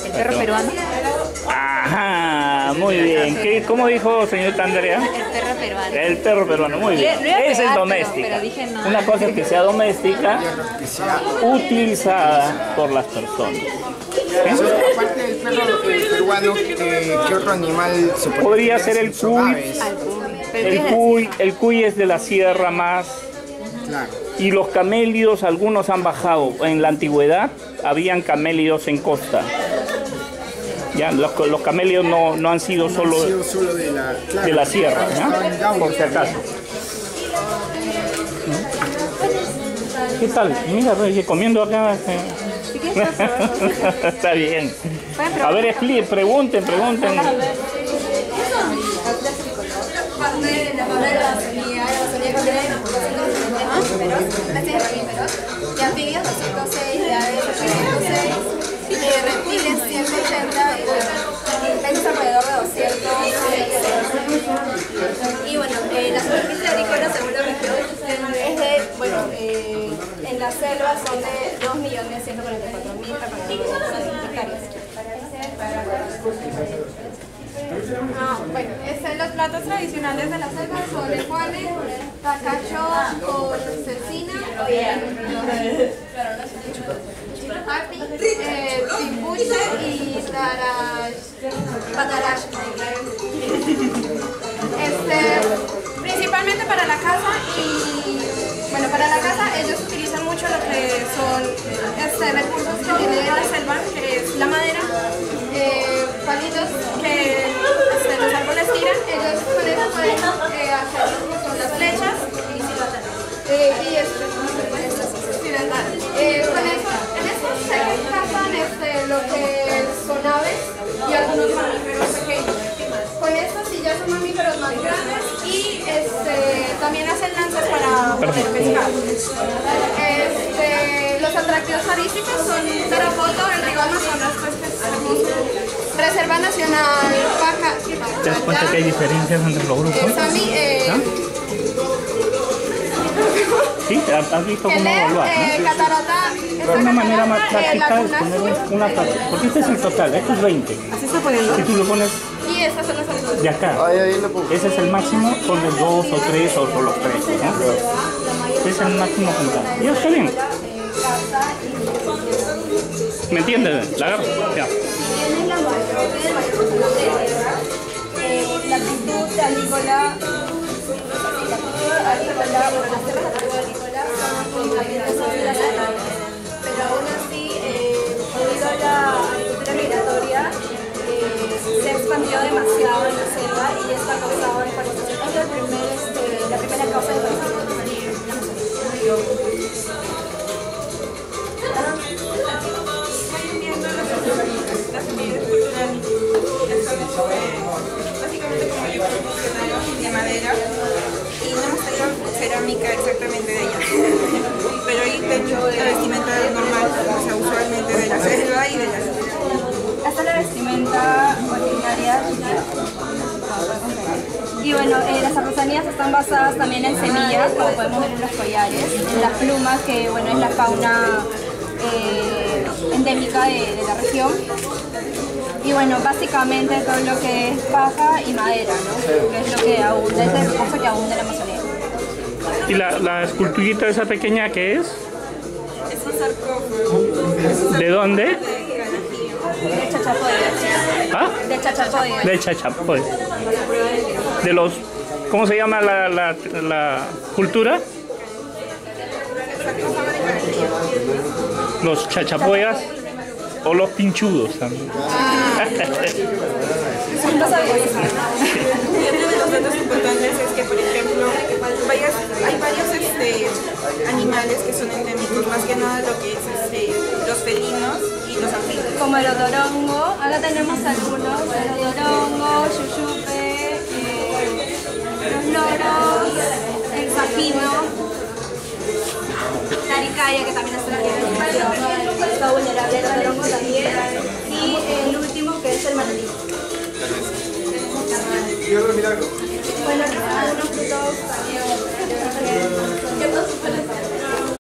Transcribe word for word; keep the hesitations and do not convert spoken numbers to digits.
El perro peruano. Ajá, muy bien. ¿Qué, ¿Cómo dijo señorita Andrea? El perro peruano. El perro peruano, muy bien. Esa es doméstica. Pero, pero dije no. Una cosa es que sea doméstica, utilizada por las personas. Eso, aparte del perro eh, peruano, eh, ¿qué otro animal se puede Podría tener? ser el Son cuy. aves. El cuy, el cuy es de la sierra más. Claro. Y los camélidos, algunos han bajado. En la antigüedad habían camélidos en costa. Ya, los, los camélidos no, no han sido solo, Ha sido solo de, la, claro, de la sierra, estaban en ¿ya? Gaudi. Por si acaso. ¿Qué tal? Mira, oye, comiendo acá. Está bien. A ver, expliquen, pregunten, pregunten. De anfibios doscientos seis, de aves ochocientos seis, de reptiles ciento ochenta y peces alrededor de doscientos seis. Y bueno, eh, la superficie agrícola según la región es de, bueno, eh, en la selva son de dos millones ciento cuarenta y cuatro mil hectáreas. Ah, bueno, este, los platos tradicionales de la selva son el juane, tacacho con cecina, api, eh, timbuche y tarash, patarash. Este, principalmente para la caza y, bueno, para la caza ellos utilizan mucho lo que son este, recursos que tiene la selva, que es la madera, eh, palitos que este, los árboles tiran, ellos con eso pueden eh, hacer lo que son las flechas eh, y este, eh, con eso, en eso se cazan este, lo que son aves y algunos mamíferos pequeños. Con esto sí ya son mamíferos más grandes y este, también hacen lanzas para poder pescar. Este, los atractivos turísticos son Tarapoto, el río Amazonas, pues que es hermoso. Reserva Nacional Paca. ¿Te das cuenta que hay diferencias entre los grupos? Eh, ¿Ah? Sí, has visto cómo evaluar, eh, ¿no? Catarata, Es una manera más práctica de poner una parte. Porque este es el total, este es veinte. Así está poniendo. Si tú lo pones y estas son las alturas. de acá, ese es el máximo, pones dos o tres o los tres, ¿no? Ese es el máximo contado. Ya está bien. ¿Me entiendes? La agarro. Ya. Tienen la mayor, tiene el mayor porcentaje de tierra. Eh, la actitud agrícola, la actitud agrícola, bueno, las tierras de actitud agrícola son ambientación de la selva. Pero aún así, eh, debido a la agricultura migratoria, eh, se ha expandido demasiado en la selva y esto ha causado deforestación. Es el primer, este, la primera causa de deforestación en la Amazonía. Básicamente como yo funcionaron de madera y no hemos traído cerámica exactamente de ella, pero ahí tengo la vestimenta normal, o sea, usualmente de la selva y de la selva. Esta es la vestimenta originaria. Y bueno, eh, las artesanías están basadas también en semillas, como podemos ver en los collares, en las plumas, que bueno, es la fauna eh, endémica de, de la región. Y bueno, básicamente todo lo que es paja y madera, ¿no? Que es lo que abunda, es el recurso que abunda en la Amazonía. ¿Y la, la esculturita esa pequeña qué es? Es un sarcófago. ¿De dónde? De Chachapoy. ¿Ah? De Chachapoy. De Chachapoy. De los... ¿Cómo se llama la, la, la cultura? Los chachapoyas o los pinchudos también. Ah. No sabía eso. Y otro de los datos importantes es que, por ejemplo, varias, hay varios este, animales que son endémicos, más que nada lo que es este, los felinos y los anfibios. Como el otorongo, acá tenemos algunos, el otorongo, yuyupe, eh, los loros, el sapino, la aricaya, que también es una animal está vulnerable al otorongo,